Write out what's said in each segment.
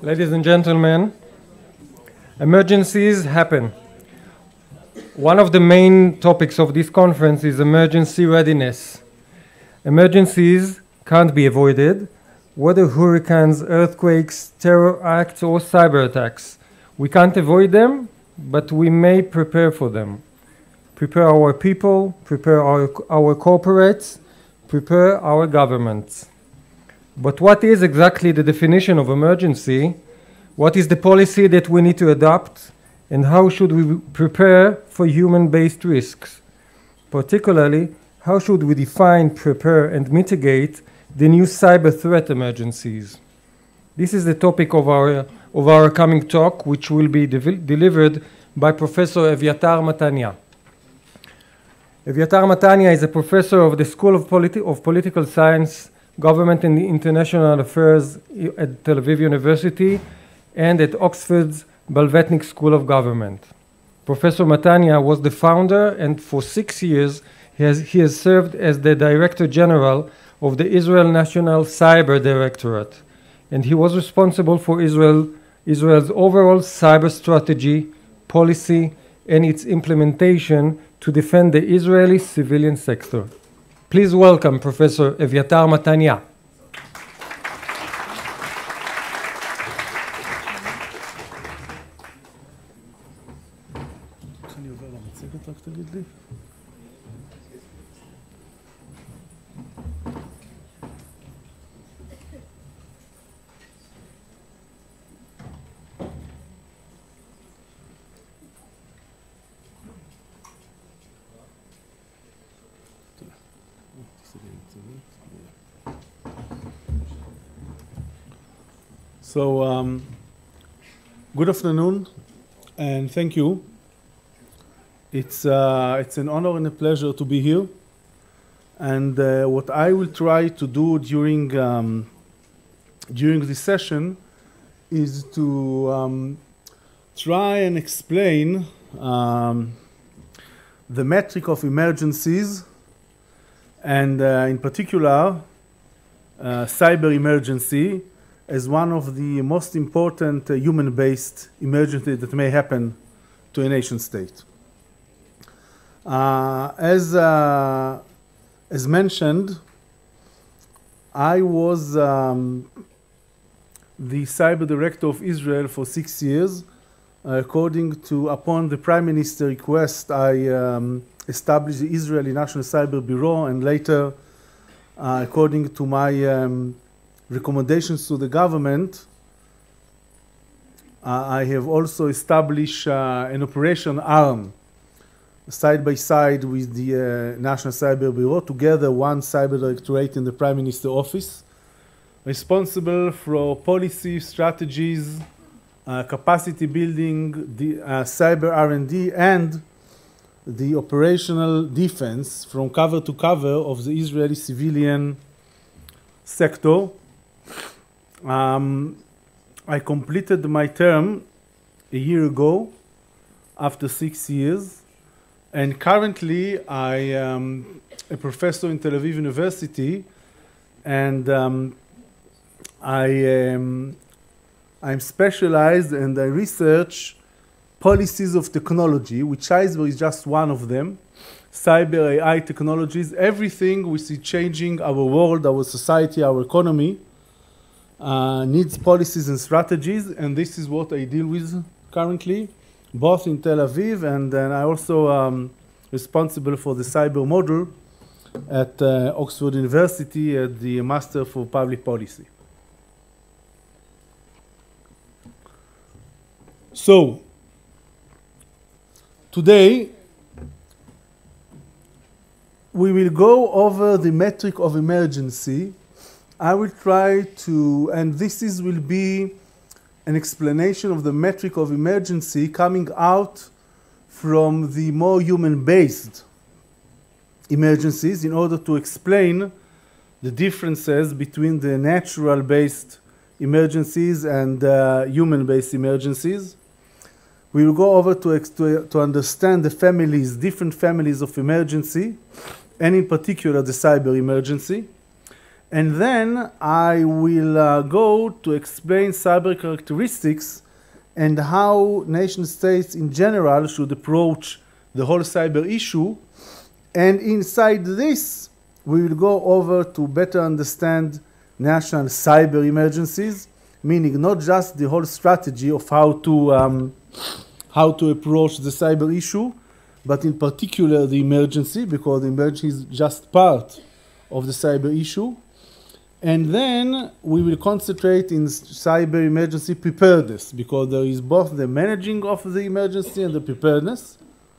Ladies and gentlemen, emergencies happen. One of the main topics of this conference is emergency readiness. Emergencies can't be avoided, whether hurricanes, earthquakes, terror acts, or cyber attacks. We can't avoid them, but we may prepare for them. Prepare our people, prepare our corporates, prepare our governments. But what is exactly the definition of emergency? What is the policy that we need to adopt? And how should we prepare for human-based risks? Particularly, how should we define, prepare, and mitigate the new cyber threat emergencies? This is the topic of our coming talk, which will be delivered by Professor Eviatar Matania. Eviatar Matania is a professor of the School of Political Science, Government and International Affairs at Tel Aviv University and at Oxford's Balvetnik School of Government. Professor Matania was the founder, and for 6 years he has served as the Director General of the Israel National Cyber Directorate, and he was responsible for Israel's overall cyber strategy, policy, and its implementation to defend the Israeli civilian sector. Please welcome Professor Eviatar Matania. So, good afternoon, and thank you. It's an honor and a pleasure to be here. And what I will try to do during this session is to try and explain the metric of emergencies, and in particular, cyber emergency, as one of the most important human-based emergencies that may happen to a nation state. As mentioned, I was the cyber director of Israel for 6 years. Upon the Prime Minister's request, I established the Israeli National Cyber Bureau, and later, according to my recommendations to the government, I have also established an operation arm side by side with the National Cyber Bureau, together one cyber directorate in the Prime Minister's office, responsible for policy, strategies, capacity building, the cyber R&D, and the operational defense from cover to cover of the Israeli civilian sector. I completed my term a year ago after 6 years, and currently I am a professor in Tel Aviv University, and I'm specialized and I research policies of technology, which cyber is just one of them. Cyber AI technologies, everything we see changing our world, our society, our economy, needs policies and strategies, and this is what I deal with currently, both in Tel Aviv, and then I also responsible for the cyber model at Oxford University at the Master for Public Policy. So, today, we will go over the metric of emergency. I will try to, and will be an explanation of the metric of emergency coming out from the more human-based emergencies in order to explain the differences between the natural-based emergencies and human-based emergencies. We will go over to understand the families, different families of emergency, and in particular the cyber emergency. And then I will go to explain cyber characteristics and how nation states in general should approach the whole cyber issue. And inside this, we will go over to better understand national cyber emergencies, meaning not just the whole strategy of how to approach the cyber issue, but in particular the emergency, because the emergency is just part of the cyber issue. And then we will concentrate in cyber emergency preparedness, because there is both the managing of the emergency and the preparedness.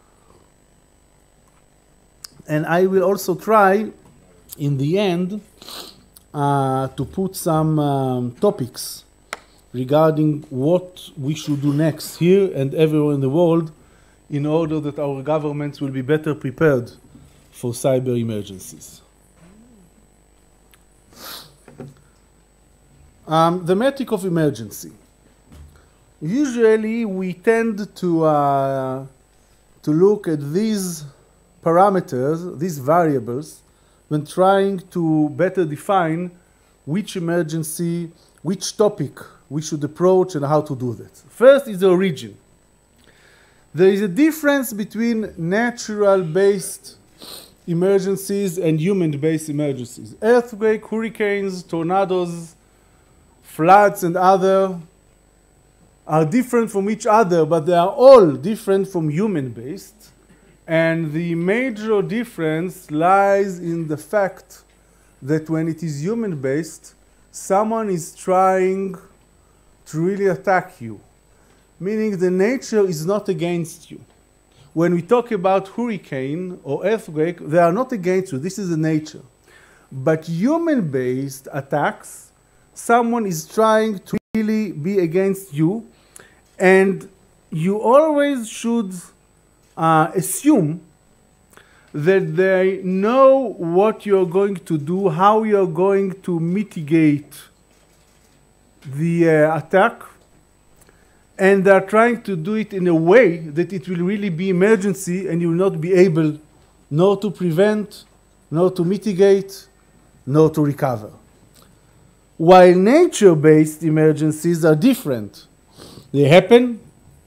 And I will also try, in the end, to put some topics regarding what we should do next here and everywhere in the world in order that our governments will be better prepared for cyber emergencies. The metric of emergency. Usually we tend to look at these parameters, these variables, when trying to better define which emergency, which topic we should approach and how to do that. First is the origin. There is a difference between natural-based emergencies and human-based emergencies. Earthquake, hurricanes, tornadoes, floods, and other are different from each other, but they are all different from human-based. And the major difference lies in the fact that when it is human-based, someone is trying to really attack you, meaning the nature is not against you. When we talk about hurricane or earthquake, they are not against you. This is the nature. But human-based attacks, someone is trying to really be against you, and you always should assume that they know what you're going to do, how you're going to mitigate the attack, and they're trying to do it in a way that it will really be emergency and you will not be able nor to prevent, nor to mitigate, nor to recover. While nature-based emergencies are different. They happen,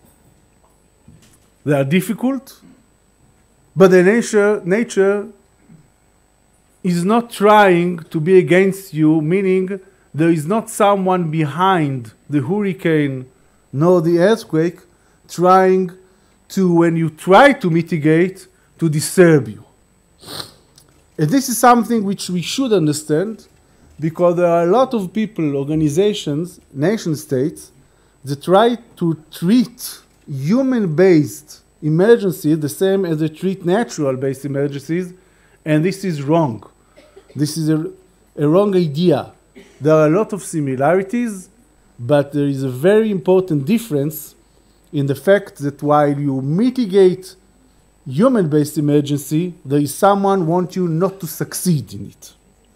they are difficult, but the nature is not trying to be against you, meaning there is not someone behind the hurricane nor the earthquake trying to, when you try to mitigate, to disturb you. And this is something which we should understand, because there are a lot of people, organizations, nation states, that try to treat human-based emergencies the same as they treat natural-based emergencies, and this is wrong. This is a wrong idea. There are a lot of similarities, but there is a very important difference in the fact that while you mitigate human-based emergency, there is someone wants you not to succeed in it.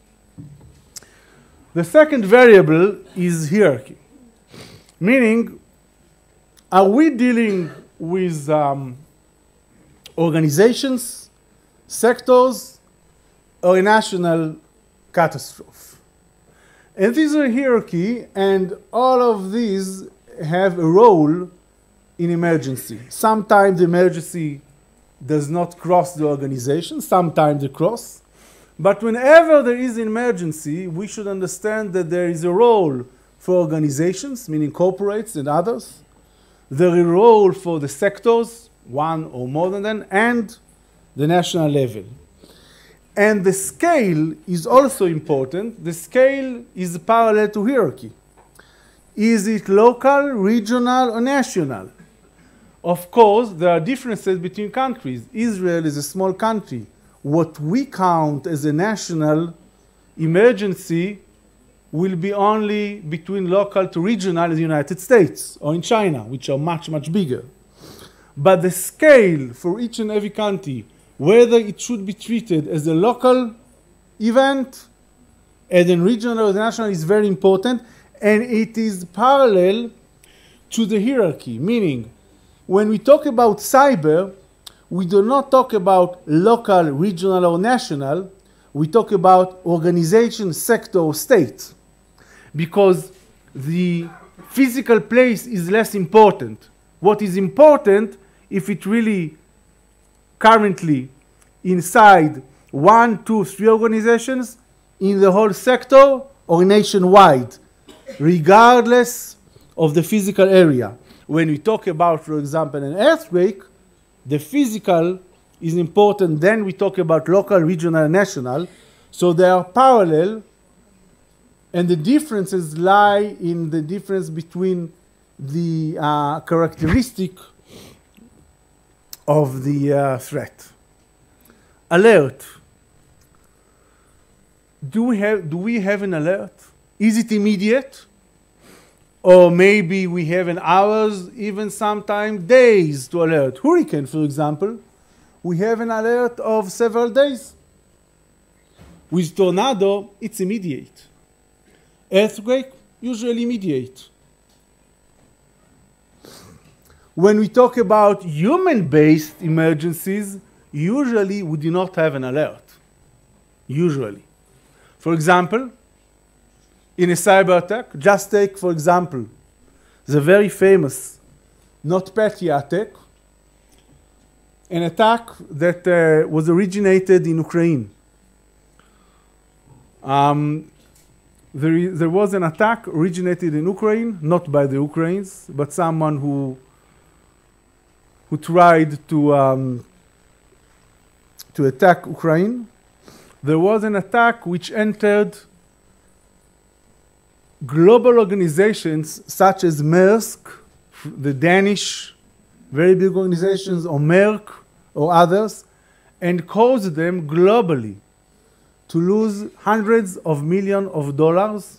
The second variable is hierarchy, meaning, are we dealing with organizations, sectors, or a national catastrophe? And this is a hierarchy, and all of these have a role in emergency. Sometimes the emergency does not cross the organization, sometimes they cross. But whenever there is an emergency, we should understand that there is a role for organizations, meaning corporates and others. There is a role for the sectors, one or more than them, and the national level. And the scale is also important. The scale is parallel to hierarchy. Is it local, regional, or national? Of course, there are differences between countries. Israel is a small country. What we count as a national emergency will be only between local to regional in the United States or in China, which are much, much bigger. But the scale for each and every country, whether it should be treated as a local event, as a regional or national, is very important, and it is parallel to the hierarchy, meaning when we talk about cyber, we do not talk about local, regional, or national. we talk about organization, sector, state, because the physical place is less important. What is important, if it really currently inside 1, 2, 3 organizations, in the whole sector or nationwide, regardless of the physical area. When we talk about, for example, an earthquake, the physical is important. Then we talk about local, regional, and national. So they are parallel, and the differences lie in the difference between the characteristic of the threat. Alert. Do we have an alert? Is it immediate? Or maybe we have an hours, even sometimes days to alert. Hurricane, for example, we have an alert of several days. With tornado, it's immediate. Earthquake, usually immediate. When we talk about human-based emergencies, usually we do not have an alert. Usually. For example, in a cyber attack, just take, for example, the very famous NotPetya attack, an attack that was originated in Ukraine. There was an attack originated in Ukraine, not by the Ukrainians, but someone who tried to attack Ukraine. There was an attack which entered global organizations such as Maersk, the Danish, very big organizations, or Merck, or others, and caused them globally to lose hundreds of millions of dollars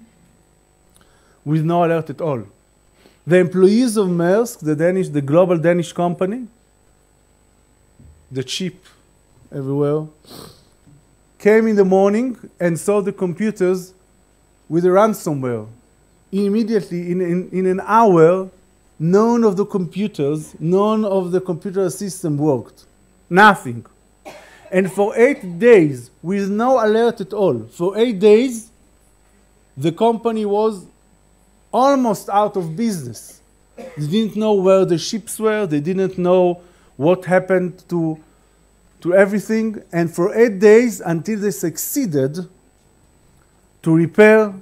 with no alert at all. The employees of Maersk, the global Danish company, the cheap everywhere, came in the morning and saw the computers with a ransomware. Immediately, in an hour, none of the computer system worked. Nothing. And for 8 days, with no alert at all, for 8 days, the company was almost out of business. They didn't know where the ships were. They didn't know what happened to everything. And for 8 days, until they succeeded to repair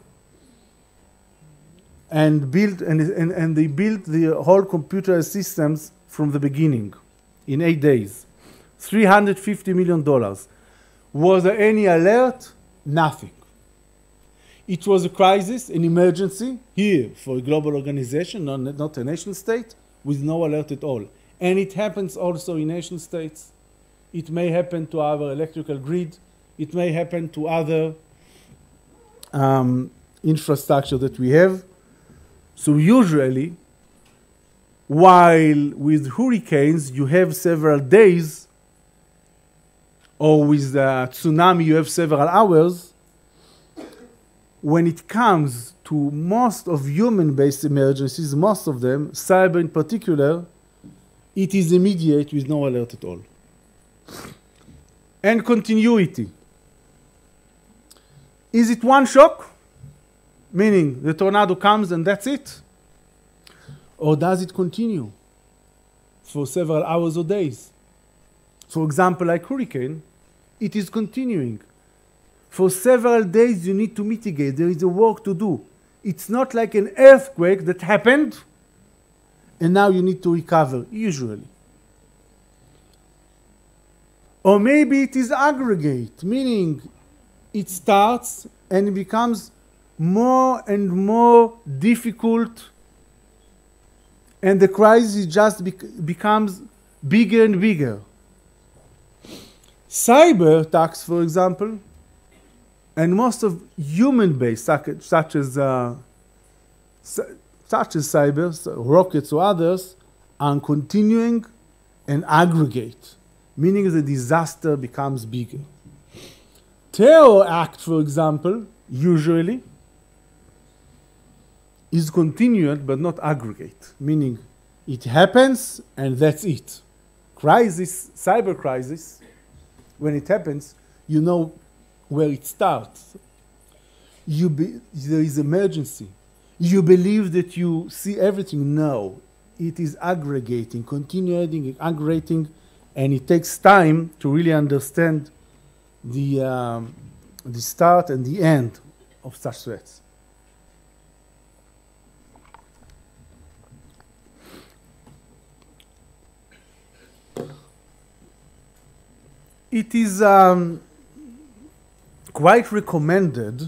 and build, and they built the whole computer systems from the beginning in 8 days. $350 million. Was there any alert? Nothing. It was a crisis, an emergency, here for a global organization, not a nation state, with no alert at all. And it happens also in nation states. It may happen to our electrical grid. It may happen to other infrastructure that we have. So usually, while with hurricanes you have several days, or with tsunami you have several hours, when it comes to most of human-based emergencies, most of them, cyber in particular, it is immediate with no alert at all. And continuity. Is it one shock? Meaning the tornado comes and that's it? Or does it continue for several hours or days? For example, like hurricane, it is continuing. For several days you need to mitigate. There is a work to do. It's not like an earthquake that happened and now you need to recover, usually. Or maybe it is aggregate, meaning it starts and it becomes more and more difficult, and the crisis just becomes bigger and bigger. Cyber attacks, for example, and most of human-based, such as cyber, rockets or others, are continuing and aggregate, meaning the disaster becomes bigger. Terror act, for example, usually is continued but not aggregate, meaning it happens and that's it. Crisis, cyber crisis, when it happens, you know where it starts. There is emergency. You believe that you see everything. No, it is aggregating, continuing, aggregating, and it takes time to really understand the start and the end of such threats. It is quite recommended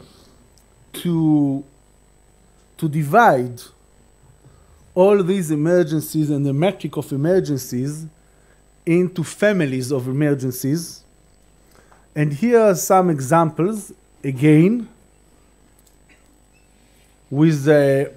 to divide all these emergencies and the metric of emergencies into families of emergencies. And here are some examples, again, with the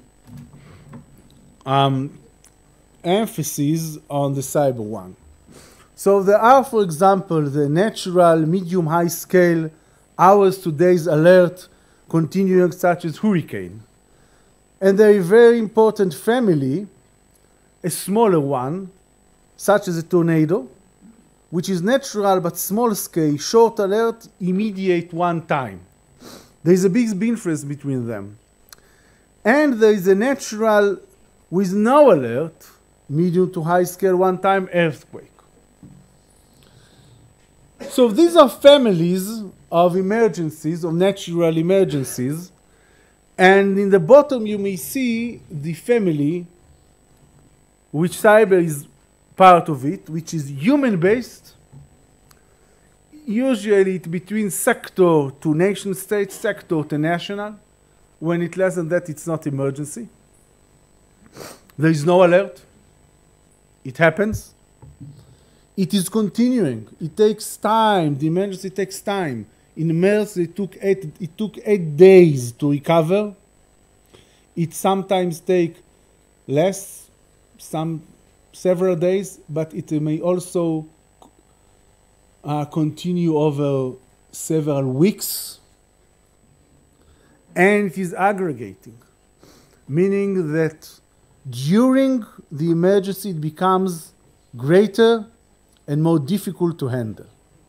emphasis on the cyber one. So there are, for example, the natural, medium, high scale, hours to days alert, continuing such as hurricane. And there is a very important family, a smaller one, such as a tornado, which is natural but small scale, short alert, immediate one time. There is a big difference between them. And there is a natural with no alert, medium to high scale, one time earthquake. So these are families of emergencies, of natural emergencies. And in the bottom you may see the family, which cyber is part of it, which is human-based. Usually it's between sector to nation state, sector to national. When it's less than that, it's not emergency. There is no alert. It happens. It is continuing. It takes time. The emergency takes time. In MERS, it took 8 days to recover. It sometimes takes less, several days, but it may also continue over several weeks. And it is aggregating, meaning that during the emergency it becomes greater and more difficult to handle.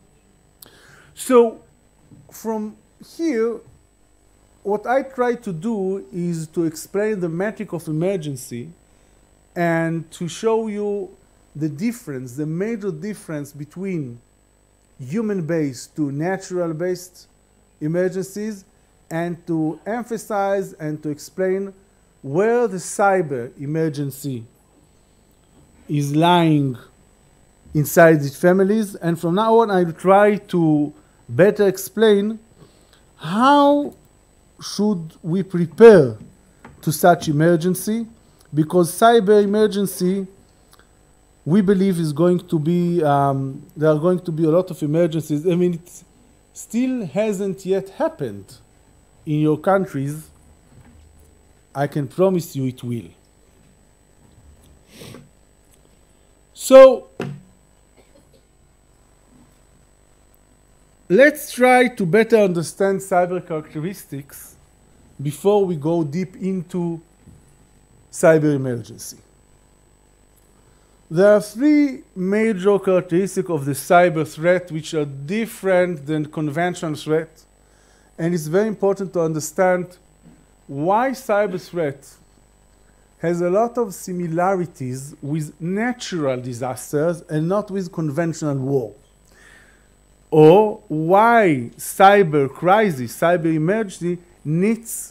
So from here, what I try to do is to explain the metric of emergency and to show you the difference, the major difference between human-based to natural-based emergencies, and to emphasize and to explain where the cyber emergency is lying inside its families. And from now on, I will try to better explain how should we prepare to such emergency, because cyber emergency, we believe, is going to be, there are going to be a lot of emergencies. I mean, it still hasn't yet happened in your countries. I can promise you it will. So let's try to better understand cyber characteristics before we go deep into cyber emergency. There are 3 major characteristics of the cyber threat which are different than conventional threat. And it's very important to understand why cyber threat has a lot of similarities with natural disasters and not with conventional war. Or why cyber crisis, cyber emergency needs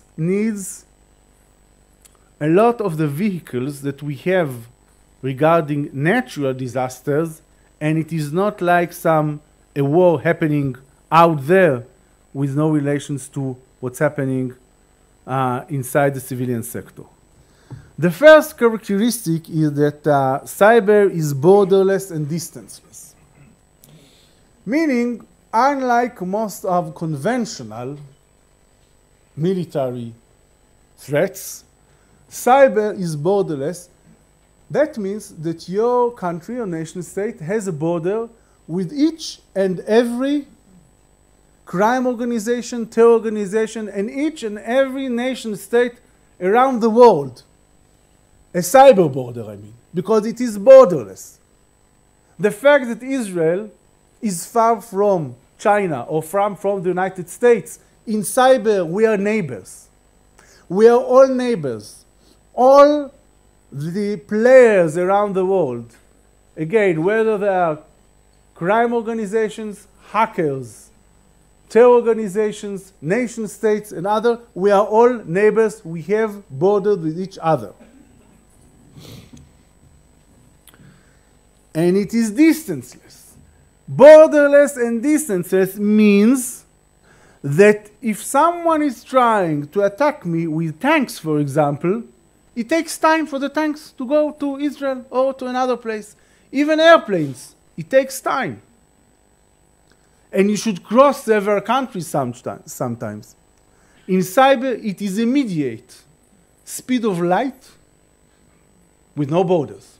a lot of the vehicles that we have regarding natural disasters, and it is not like a war happening out there with no relations to what's happening inside the civilian sector. The first characteristic is that cyber is borderless and distanceless. Meaning, unlike most of conventional military threats, cyber is borderless. That means that your country or nation state has a border with each and every crime organization, terror organization, and each and every nation state around the world. A cyber border, I mean, because it is borderless. The fact that Israel is far from China or from the United States. In cyber, we are neighbors. We are all neighbors. All the players around the world, again, whether they are crime organizations, hackers, terror organizations, nation states, and other, we are all neighbors. We have borders with each other. And it is distanceless. Borderless and distanceless means that if someone is trying to attack me with tanks, for example, it takes time for the tanks to go to Israel or to another place. Even airplanes, it takes time. And you should cross several countries sometimes. In cyber, it is immediate. Speed of light with no borders.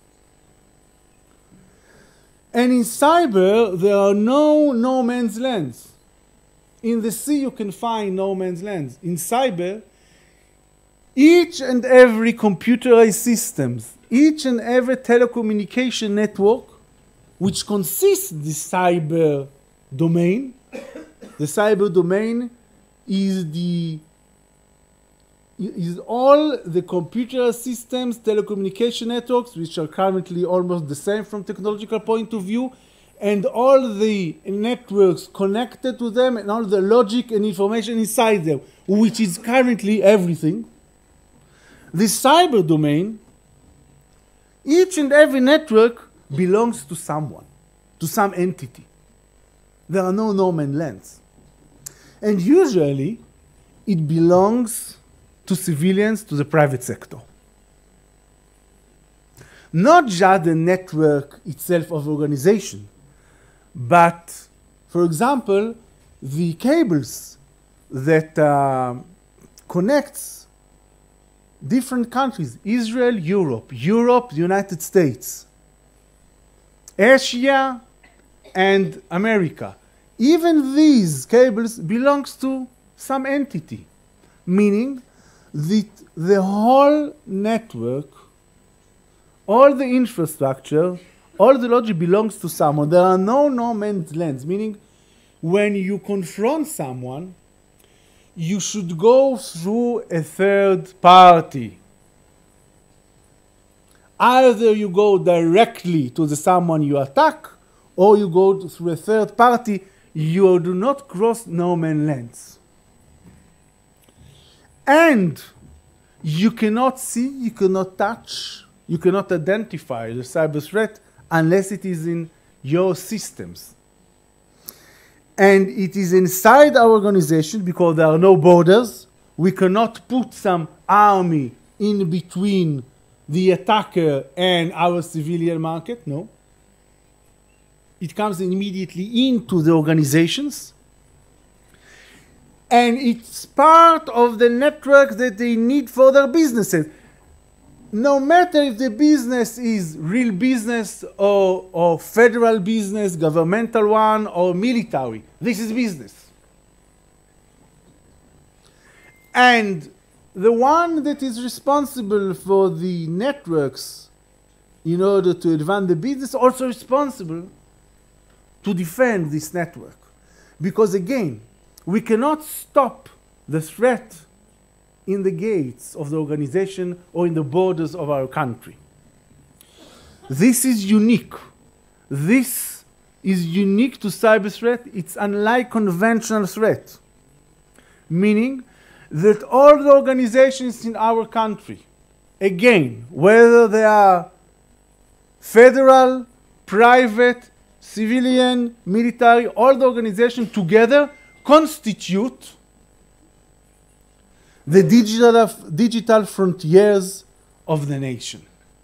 And in cyber, there are no man's lands. In the sea, you can find no man's lands. In cyber, each and every computerized systems, each and every telecommunication network, which consists the cyber domain, the cyber domain is all the computer systems, telecommunication networks, which are currently almost the same from technological point of view, and all the networks connected to them, and all the logic and information inside them, which is currently everything. The cyber domain, each and every network belongs to someone, to some entity. There are no man's lands. And usually, it belongs to civilians, to the private sector. Not just the network itself of organization, but, for example, the cables that connects different countries, Israel, Europe, the United States, Asia, and America. Even these cables belongs to some entity, meaning that the whole network, all the infrastructure, all the logic belongs to someone. There are no man's lands, meaning when you confront someone, you should go through a third party. Either you go directly to the someone you attack, or you go through a third party. You do not cross no man's lands. And you cannot see, you cannot touch, you cannot identify the cyber threat unless it is in your systems. And it is inside our organization because there are no borders. We cannot put some army in between the attacker and our civilian market, no. It comes immediately into the organizations. And it's part of the network that they need for their businesses. No matter if the business is real business or federal business, governmental one, or military, this is business. And the one that is responsible for the networks in order to advance the business is also responsible to defend this network. Because again, we cannot stop the threat in the gates of the organization or in the borders of our country. This is unique. This is unique to cyber threat. It's unlike conventional threat, meaning that all the organizations in our country, again, whether they are federal, private, civilian, military, all the organizations together constitute the digital frontiers of the nation.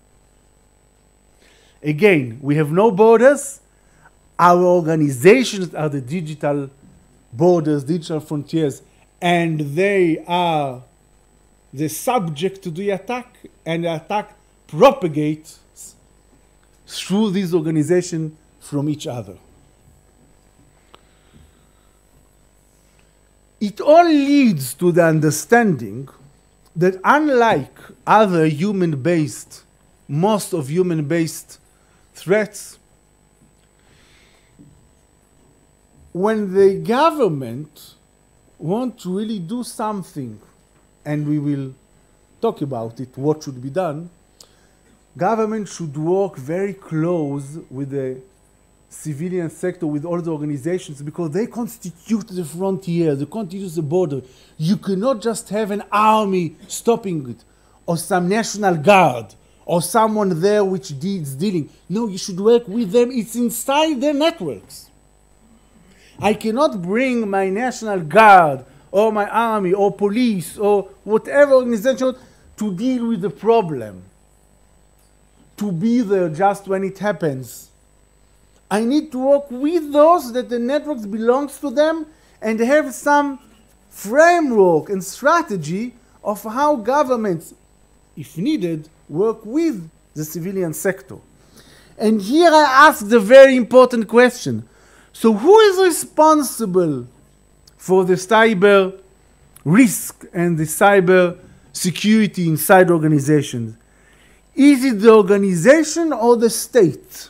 Again, we have no borders. Our organizations are the digital borders, digital frontiers, and they are the subject to the attack, and the attack propagates through these organizations from each other. It all leads to the understanding that unlike other human-based, most of human-based threats, when the government want to really do something, and we will talk about it, what should be done, government should work very close with the civilian sector, with all the organizations, because they constitute the frontier, they constitute the border. You cannot just have an army stopping it, or some national guard, or someone there which is dealing. No, you should work with them. It's inside their networks. I cannot bring my national guard, or my army, or police, or whatever organization to deal with the problem, to be there just when it happens. I need to work with those that the networks belongs to them and have some framework and strategy of how governments, if needed, work with the civilian sector. And here I ask the very important question. So who is responsible for the cyber risk and the cyber security inside organizations? Is it the organization or the state?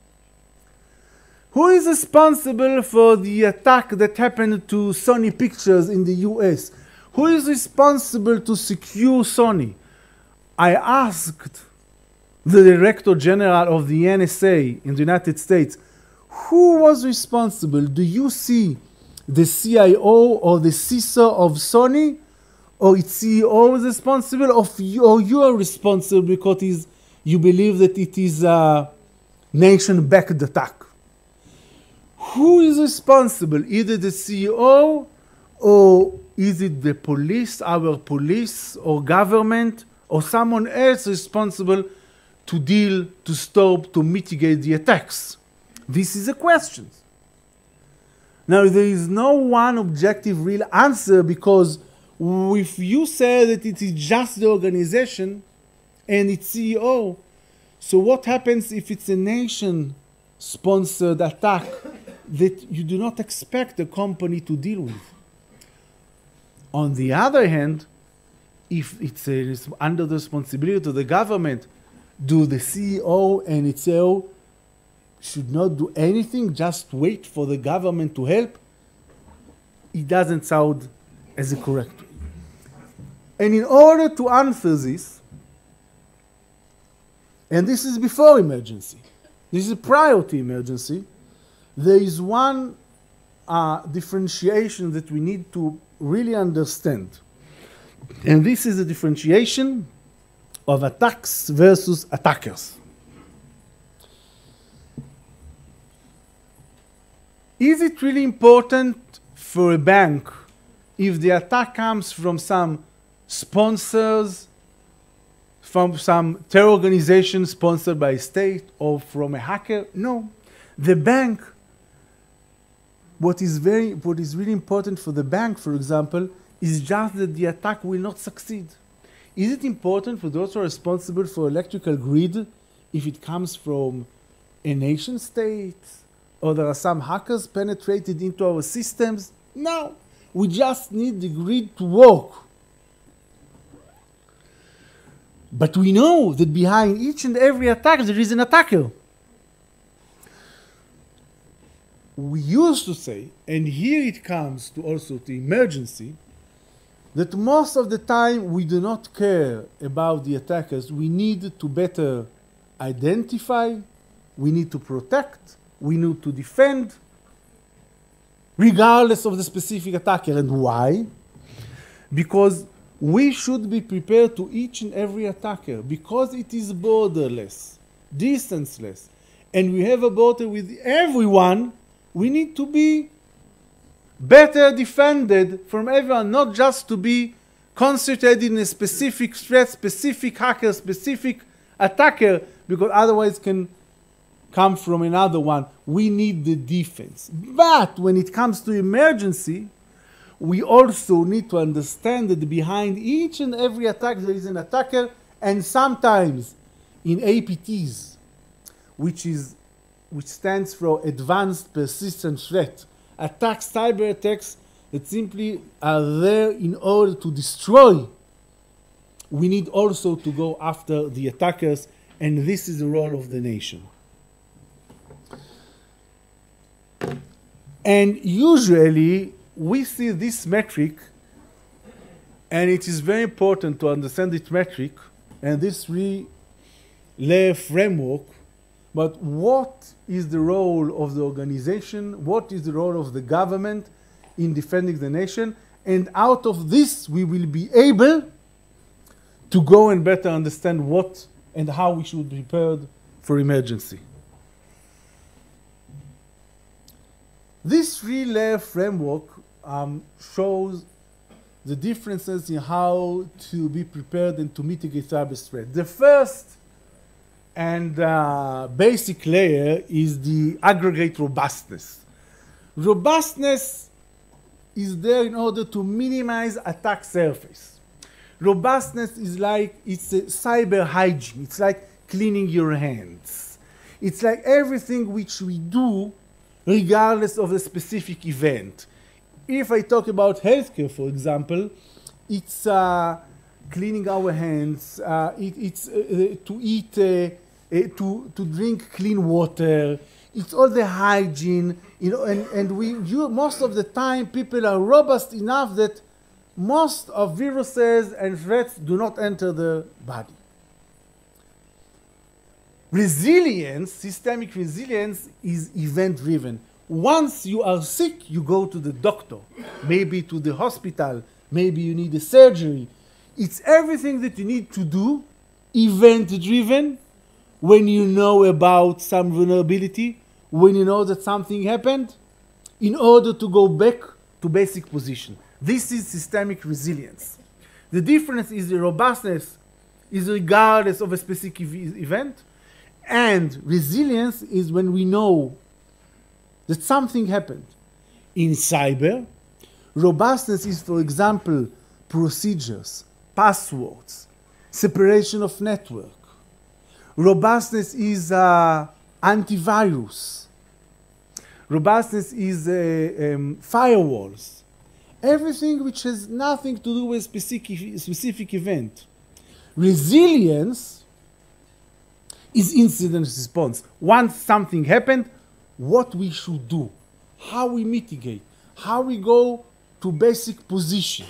Who is responsible for the attack that happened to Sony Pictures in the US? Who is responsible to secure Sony? I asked the Director General of the NSA in the United States, who was responsible? Do you see the CIO or the CISO of Sony, or its CEO is responsible, or you are responsible because you believe that it is a nation-backed attack? Who is responsible? Either the CEO, or is it the police, our police, or government, or someone else responsible to deal, to stop, to mitigate the attacks? This is a question. Now, there is no one objective real answer, because if you say that it is just the organization and its CEO, so what happens if it's a nation-sponsored attack that you do not expect the company to deal with? On the other hand, if it's under the responsibility of the government, do the CEO and its CEO should not do anything, just wait for the government to help? It doesn't sound as a correct way. And in order to answer this, and this is before emergency, this is prior to emergency, there is one differentiation that we need to really understand. And this is a differentiation of attacks versus attackers. Is it really important for a bank if the attack comes from some sponsors, from some terror organization sponsored by a state, or from a hacker? No. The bank, what is really important for the bank, for example, is just that the attack will not succeed. Is it important for those who are responsible for electrical grid if it comes from a nation state, or there are some hackers penetrated into our systems? No. We just need the grid to work. But we know that behind each and every attack there is an attacker. We used to say, and here it comes to also to emergency, that most of the time we do not care about the attackers. We need to better identify, we need to protect, we need to defend, regardless of the specific attacker. And why? Because we should be prepared to each and every attacker, because it is borderless, distanceless, and we have a border with everyone. We need to be better defended from everyone, not just to be concentrated in a specific threat, specific hacker, specific attacker, because otherwise can come from another one. We need the defense. But when it comes to emergency, we also need to understand that behind each and every attack there is an attacker, and sometimes in APTs, which stands for Advanced Persistent Threat, attacks, cyber attacks that simply are there in order to destroy. We need also to go after the attackers, and this is the role of the nation. And usually we see this metric, and it is very important to understand this metric and this three-layer framework. But what is the role of the organization? What is the role of the government in defending the nation? And out of this, we will be able to go and better understand what and how we should be prepared for emergency. This three-layer framework shows the differences in how to be prepared and to mitigate cyber threat. The first and basic layer is the aggregate robustness. Robustness is there in order to minimize attack surface. Robustness is like, it's a cyber hygiene. It's like cleaning your hands. It's like everything which we do regardless of the specific event. If I talk about healthcare, for example, it's cleaning our hands, it's to eat, to drink clean water. It's all the hygiene, you know, and most of the time people are robust enough that most of viruses and threats do not enter the body. Resilience, systemic resilience, is event-driven. Once you are sick, you go to the doctor, maybe to the hospital, maybe you need a surgery. It's everything that you need to do, event-driven, when you know about some vulnerability, when you know that something happened, in order to go back to basic position. This is systemic resilience. The difference is the robustness is regardless of a specific event, and resilience is when we know that something happened. In cyber, robustness is, for example, procedures, passwords, separation of network. Robustness is antivirus. Robustness is firewalls. Everything which has nothing to do with specific event. Resilience is incident response. Once something happened, what we should do, how we mitigate, how we go to basic position.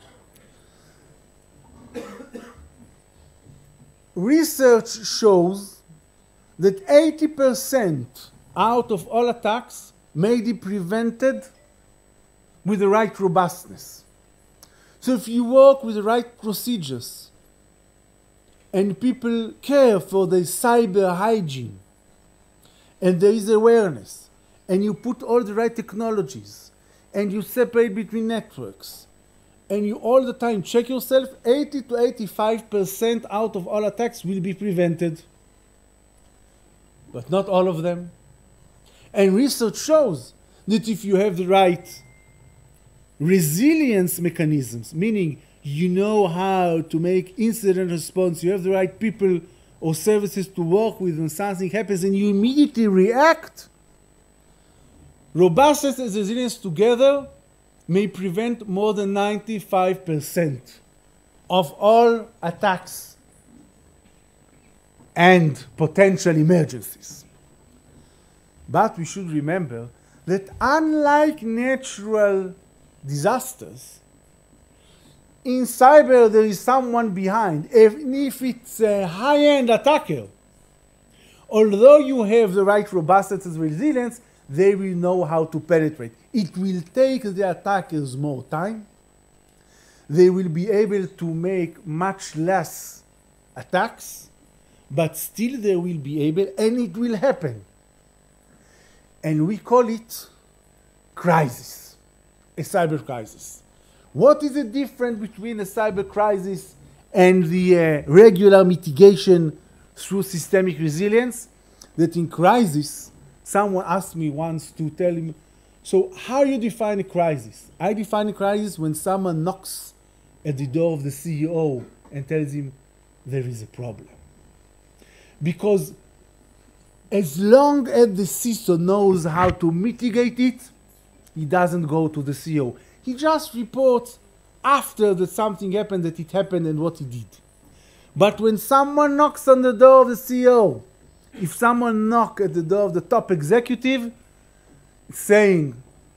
Research shows that 80% out of all attacks may be prevented with the right robustness. So if you work with the right procedures and people care for the cyber hygiene and there is awareness and you put all the right technologies and you separate between networks and you all the time check yourself, 80 to 85% out of all attacks will be prevented. But not all of them. And research shows that if you have the right resilience mechanisms, meaning you know how to make incident response, you have the right people or services to work with when something happens and you immediately react, robustness and resilience together may prevent more than 95% of all attacks and potential emergencies. But we should remember that unlike natural disasters, in cyber there is someone behind. Even if it's a high-end attacker, although you have the right robustness and resilience, they will know how to penetrate. It will take the attackers more time. They will be able to make much less attacks, but still they will be able, and it will happen. And we call it crisis, a cyber crisis. What is the difference between a cyber crisis and the regular mitigation through systemic resilience? That in crisis, someone asked me once to tell him, so how you define a crisis? I define a crisis when someone knocks at the door of the CEO and tells him there is a problem. Because as long as the CISO knows how to mitigate it, he doesn't go to the CEO. He just reports after that something happened, that it happened and what he did. But when someone knocks on the door of the CEO, if someone knocks at the door of the top executive saying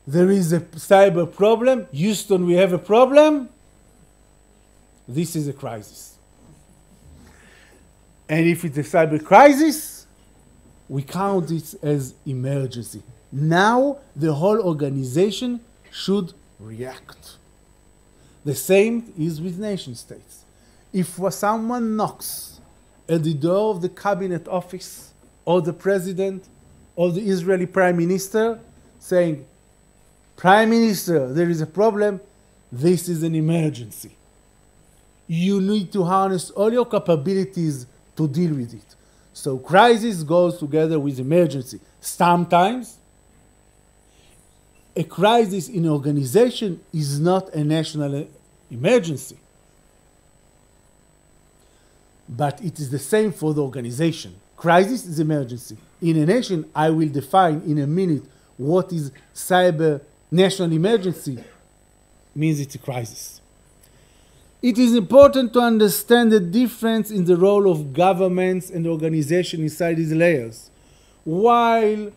there is a cyber problem. Houston, we have a problem. This is a crisis. And if it's a cyber crisis, we count it as emergency. Now the whole organization should react. The same is with nation states. If someone knocks at the door of the cabinet office or the president or the Israeli prime minister saying, Prime Minister, there is a problem, this is an emergency. You need to harness all your capabilities to deal with it. So crisis goes together with emergency. Sometimes a crisis in an organization is not a national emergency. But it is the same for the organization. Crisis is emergency. In a nation, I will define in a minute what is cyber national emergency. Means it's a crisis. It is important to understand the difference in the role of governments and organizations inside these layers. While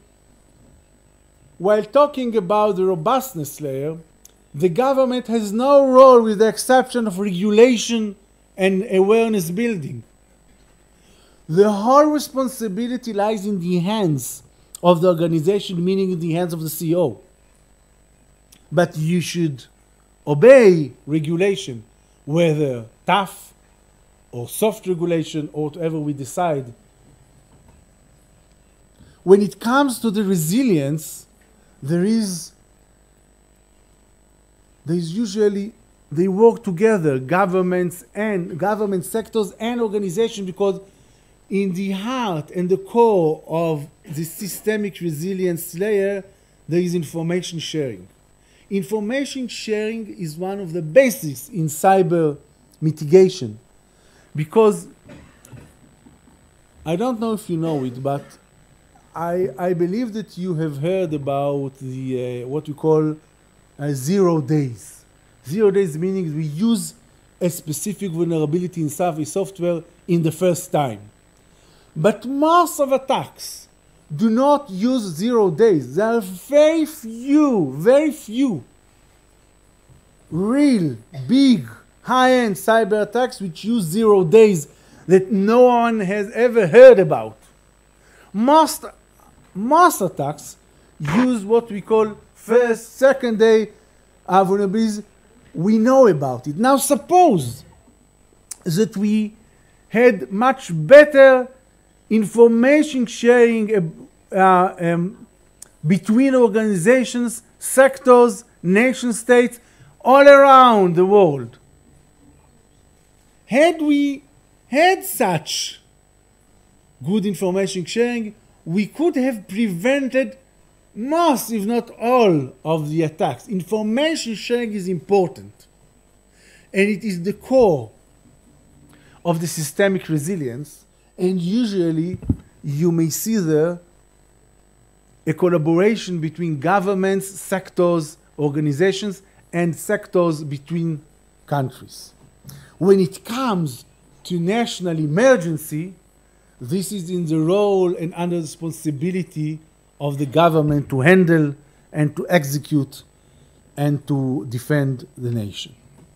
talking about the robustness layer, the government has no role with the exception of regulation and awareness building. The whole responsibility lies in the hands of the organization, meaning in the hands of the CEO. But you should obey regulation, whether tough or soft regulation or whatever we decide. When it comes to the resilience, there's usually, they work together, government sectors and organizations, because in the heart and the core of the systemic resilience layer, there is information sharing. Information sharing is one of the basics in cyber mitigation, because I don't know if you know it, but I believe that you have heard about the what we call 0 days. 0 days meaning we use a specific vulnerability in software in the first time. But most of attacks do not use 0 days. There are very few real, big, high-end cyber attacks which use 0 days that no one has ever heard about. Most attacks use what we call first, second day vulnerabilities. We know about it. Now suppose that we had much better information sharing between organizations, sectors, nation states, all around the world. Had we had such good information sharing, we could have prevented most, if not all, of the attacks. Information sharing is important, and it is the core of the systemic resilience. And usually you may see there a collaboration between governments, sectors, organizations, and sectors between countries. When it comes to national emergency, this is in the role and under the responsibility of the government to handle and to execute and to defend the nation.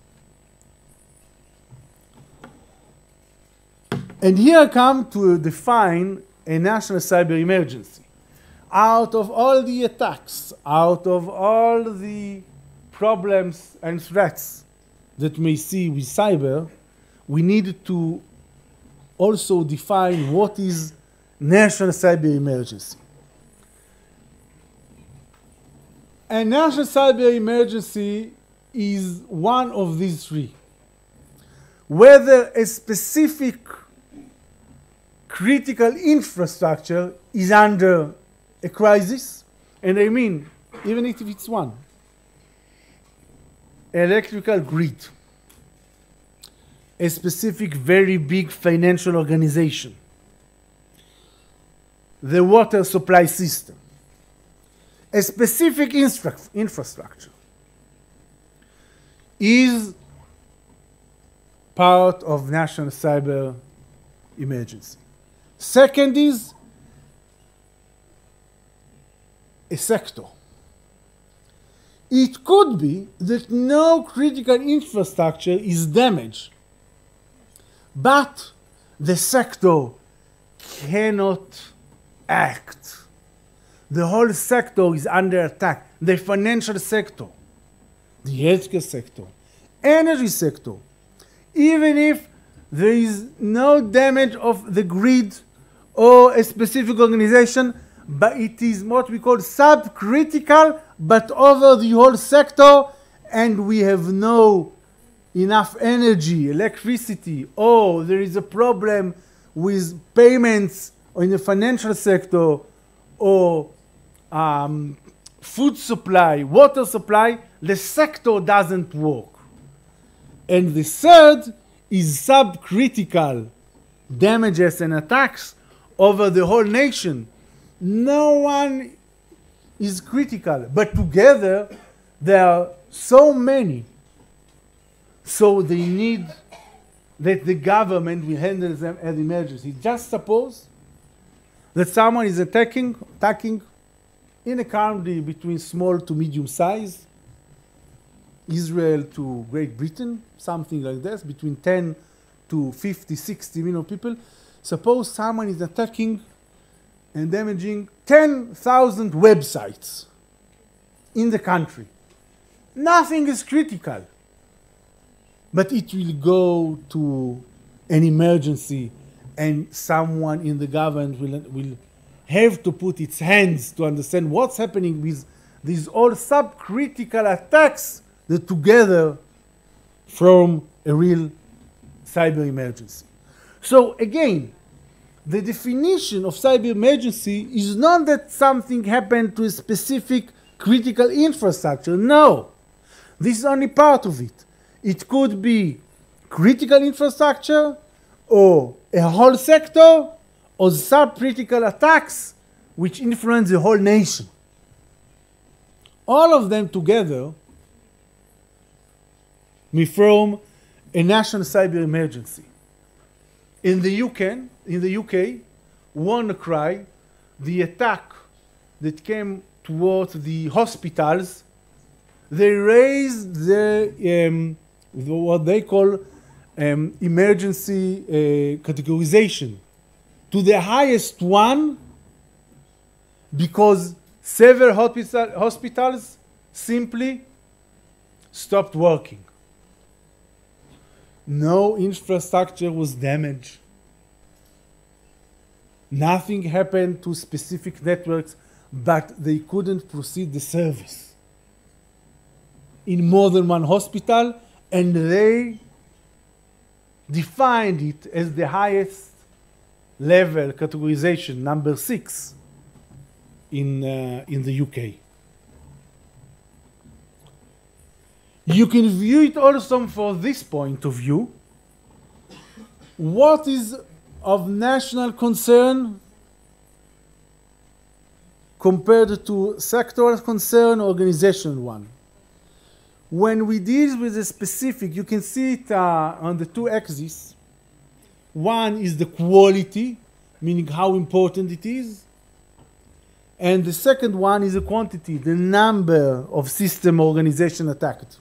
And here I come to define a national cyber emergency. Out of all the attacks, out of all the problems and threats that we see with cyber, we need to also define what is national cyber emergency. A national cyber emergency is one of these three. Whether a specific critical infrastructure is under a crisis, and I mean, even if it's one, electrical grid, a specific very big financial organization, the water supply system, a specific infrastructure is part of national cyber emergency. Second is a sector. It could be that no critical infrastructure is damaged, but the sector cannot act. The whole sector is under attack. The financial sector, the healthcare sector, energy sector. Even if there is no damage of the grid or a specific organization, but it is what we call subcritical, but over the whole sector, and we have no enough energy, electricity, or there is a problem with payments in the financial sector, or food supply, water supply, the sector doesn't work. And the third is subcritical damages and attacks over the whole nation. No one is critical, but together there are so many. So they need that the government will handle them as emergency. Just suppose that someone is attacking in a country between small to medium size, Israel to Great Britain, something like this, between 10 to 50, 60 million people. Suppose someone is attacking and damaging 10,000 websites in the country. Nothing is critical, but it will go to an emergency, and someone in the government will have to put its hands to understand what's happening with these all subcritical attacks that together form a real cyber emergency. So again, the definition of cyber emergency is not that something happened to a specific critical infrastructure. No, this is only part of it. It could be critical infrastructure, or a whole sector, or subcritical attacks which influence the whole nation. All of them together may form a national cyber emergency. In the UK, WannaCry, the attack that came towards the hospitals, they raised what they call emergency categorization to the highest one, because several hospitals simply stopped working. No infrastructure was damaged. Nothing happened to specific networks, but they couldn't proceed the service in more than one hospital, and they defined it as the highest level categorization, number 6 in the UK. You can view it also from this point of view. What is of national concern compared to sectoral concern, organizational one? When we deal with a specific, you can see it on the two axes. One is the quality, meaning how important it is. And the second one is the quantity, the number of system organization attacked.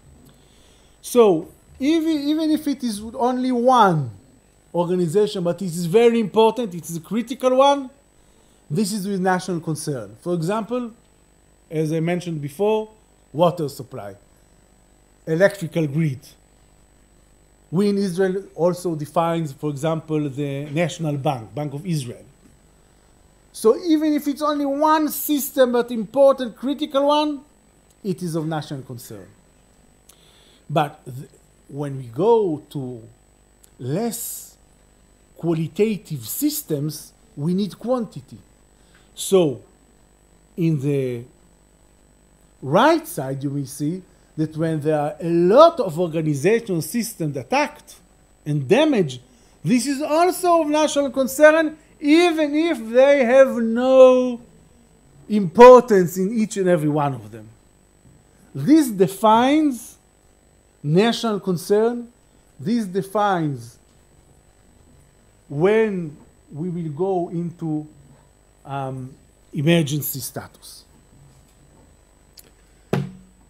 So even if it is only one organization, but it is very important, it is a critical one, this is with national concern. For example, as I mentioned before, water supply, electrical grid. We in Israel also defines, for example, the National Bank, Bank of Israel. So even if it's only one system, but important, critical one, it is of national concern. But when we go to less qualitative systems, we need quantity. So in the right side, you will see that when there are a lot of organizational systems attacked and damaged, this is also of national concern, even if they have no importance in each and every one of them. This defines national concern. This defines when we will go into emergency status.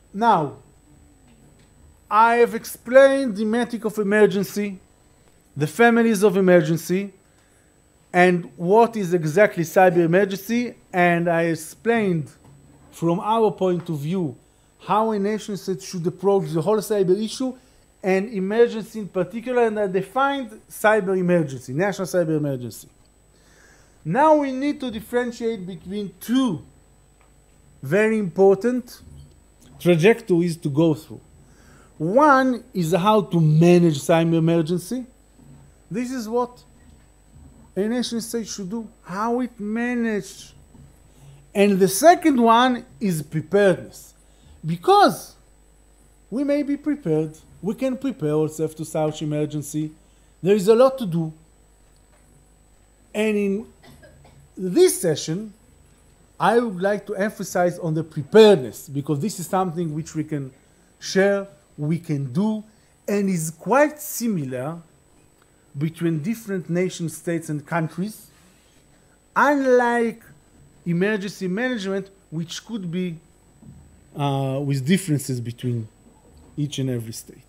Now, I have explained the metric of emergency, the families of emergency, and what is exactly cyber emergency, and I explained from our point of view how a nation state should approach the whole cyber issue and emergency in particular, and I defined cyber emergency, national cyber emergency. Now we need to differentiate between two very important trajectories to go through. One is how to manage cyber emergency. This is what a nation state should do, how it managed. And the second one is preparedness. Because we may be prepared, we can prepare ourselves to such emergency. There is a lot to do. And in this session, I would like to emphasize on the preparedness, because this is something which we can share, we can do, and is quite similar between different nation states and countries, unlike emergency management, which could be with differences between each and every state.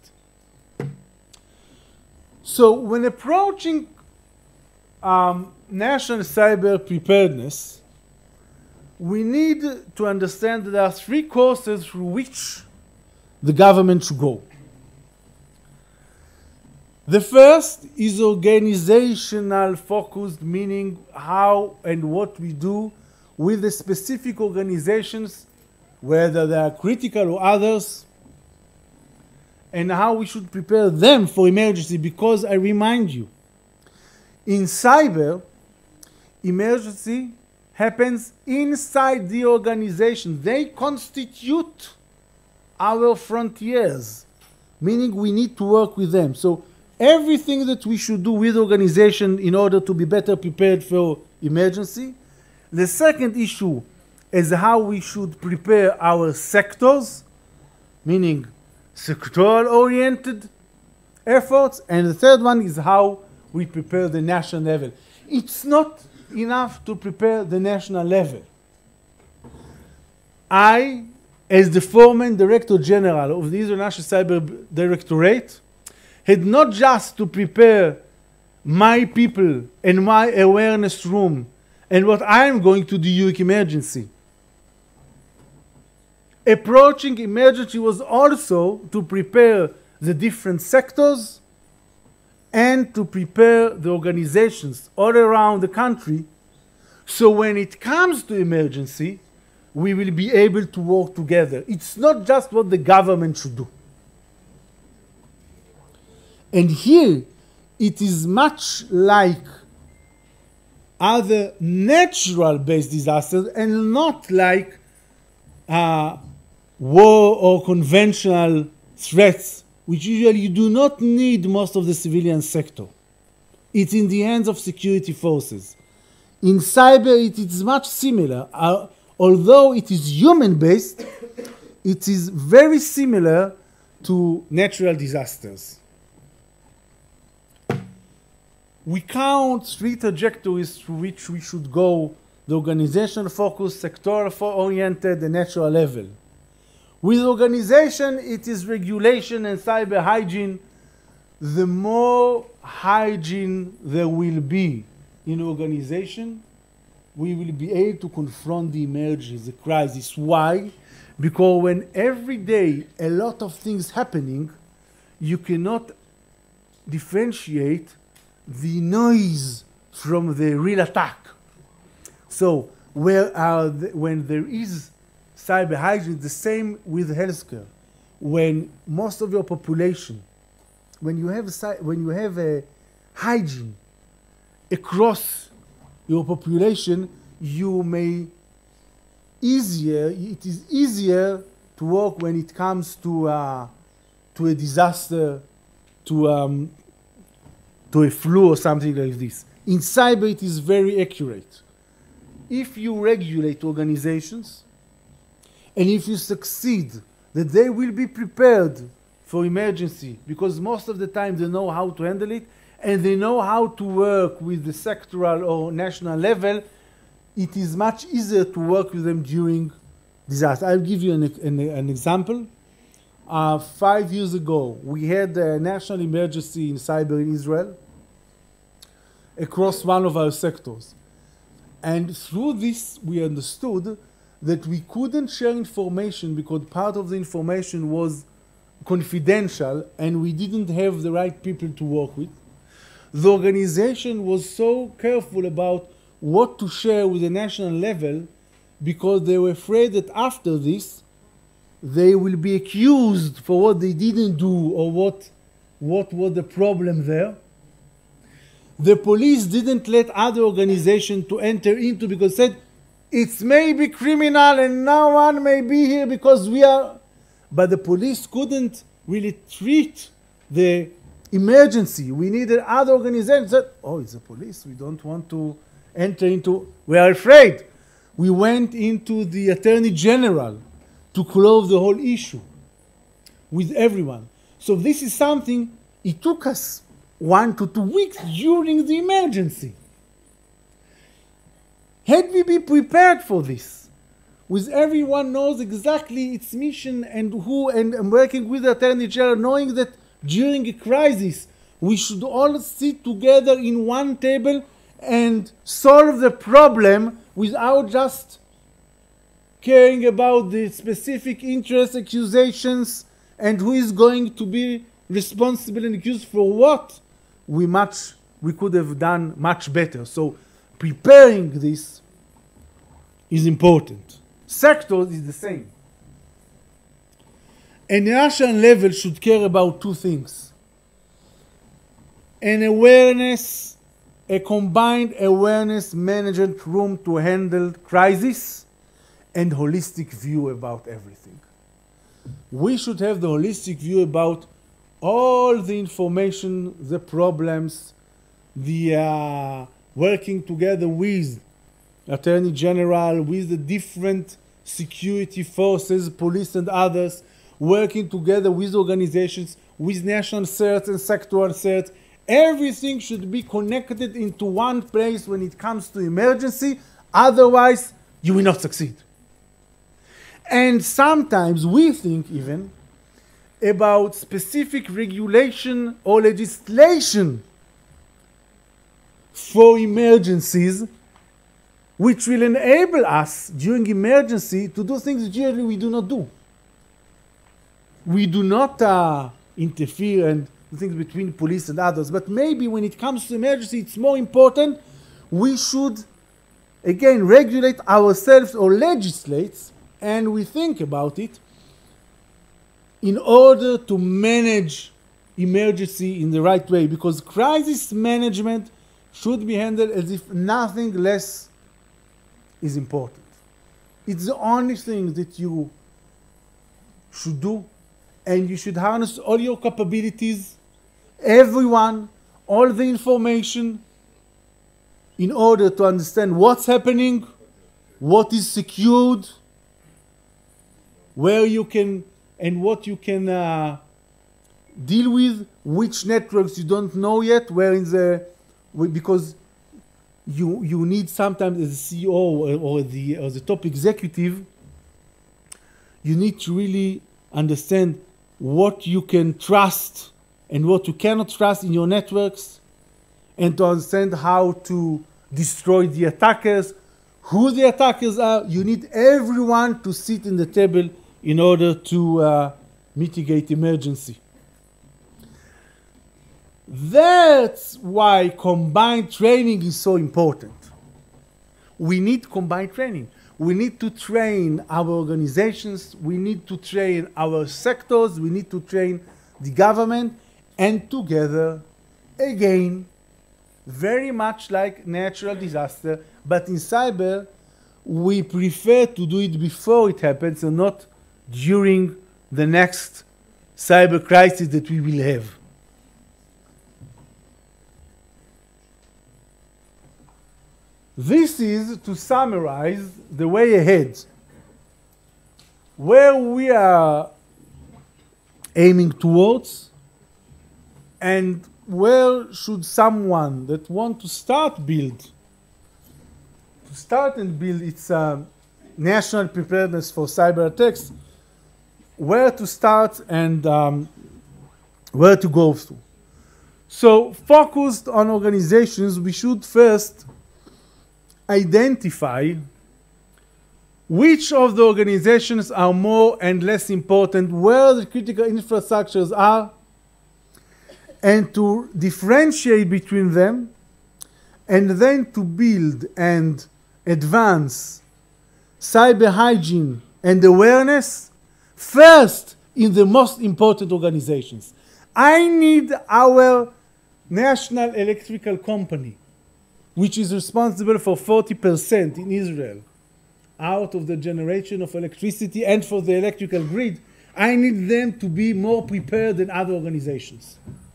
So when approaching national cyber preparedness, we need to understand that there are three courses through which the government should go. The first is organizational focused, meaning how and what we do with the specific organizations, whether they are critical or others, and how we should prepare them for emergency, because I remind you, in cyber, emergency happens inside the organization. They constitute our frontiers, meaning we need to work with them. So everything that we should do with organization in order to be better prepared for emergency. The second issue is how we should prepare our sectors, meaning sectoral-oriented efforts. And the third one is how we prepare the national level. It's not enough to prepare the national level. I, as the former Director General of the Israel National Cyber Directorate, had not just to prepare my people and my awareness room and what I am going to do during emergency. Approaching emergency was also to prepare the different sectors and to prepare the organizations all around the country, so when it comes to emergency, we will be able to work together. It's not just what the government should do. And here, it is much like other natural-based disasters and not like war or conventional threats, which usually you do not need most of the civilian sector. It's in the hands of security forces. In cyber, it is much similar. Although it is human-based, it is very similar to natural disasters. We count three trajectories through which we should go: the organizational focus, sector-oriented, and natural level. With organization, it is regulation and cyber hygiene. The more hygiene there will be in organization, we will be able to confront the emergency, the crisis. Why? Because when every day a lot of things happening, you cannot differentiate the noise from the real attack. So when there is cyber hygiene, the same with healthcare. When most of your population, when you have a hygiene across your population, it is easier to work when it comes to a disaster, to a flu or something like this. In cyber, it is very accurate. If you regulate organizations, and if you succeed, that they will be prepared for emergency, because most of the time they know how to handle it, and they know how to work with the sectoral or national level, it is much easier to work with them during disaster. I'll give you an example. 5 years ago, we had a national emergency in cyber in Israel across one of our sectors. And through this, we understood that we couldn't share information because part of the information was confidential and we didn't have the right people to work with. The organization was so careful about what to share with the national level because they were afraid that after this, they will be accused for what they didn't do or what was the problem there. The police didn't let other organizations to enter into because said, it's maybe criminal and no one may be here because we are. But the police couldn't really treat the emergency. We needed other organizations that, oh, it's the police. We don't want to enter into, we are afraid. We went into the Attorney General to close the whole issue with everyone. So this is something, it took us 1 to 2 weeks during the emergency. Had we been prepared for this, with everyone knows exactly its mission and who, and working with the Attorney General, knowing that during a crisis, we should all sit together in one table and solve the problem without just caring about the specific interest accusations and who is going to be responsible and accused for what, we could have done much better. So preparing this is important. Sectors is the same. A national level should care about 2 things. An awareness, a combined awareness management room to handle crisis and holistic view about everything. We should have the holistic view about all the information, the problems, the working together with Attorney General, with the different security forces, police and others, working together with organizations, with national certs and sectoral certs. Everything should be connected into one place when it comes to emergency, otherwise you will not succeed. And sometimes we think even about specific regulation or legislation for emergencies which will enable us during emergency to do things generally we do not do. We do not interfere and do things between police and others, but maybe when it comes to emergency, it's more important. We should, again, regulate ourselves or legislate, and we think about it in order to manage emergency in the right way, because crisis management should be handled as if nothing less is important. It's the only thing that you should do, and you should harness all your capabilities, everyone, all the information, in order to understand what's happening, what is secured, where you can and what you can deal with, which networks you don't know yet, where in the, because you need sometimes as a CEO or the top executive, you need to really understand what you can trust and what you cannot trust in your networks, and to understand how to destroy the attackers, who the attackers are. You need everyone to sit in the table in order to mitigate emergency. That's why combined training is so important. We need combined training. We need to train our organizations, we need to train our sectors, we need to train the government, and together, again, very much like natural disaster, but in cyber, we prefer to do it before it happens and not during the next cyber crisis that we will have. This is to summarize the way ahead, where we are aiming towards, and where should someone that want to start and build its national preparedness for cyber attacks, where to start and where to go through. So focused on organizations, we should first identify which of the organizations are more and less important, where the critical infrastructures are, and to differentiate between them, and then to build and advance cyber hygiene and awareness first in the most important organizations. I need our national electrical company, which is responsible for 40% in Israel out of the generation of electricity and for the electrical grid. I need them to be more prepared than other organizations.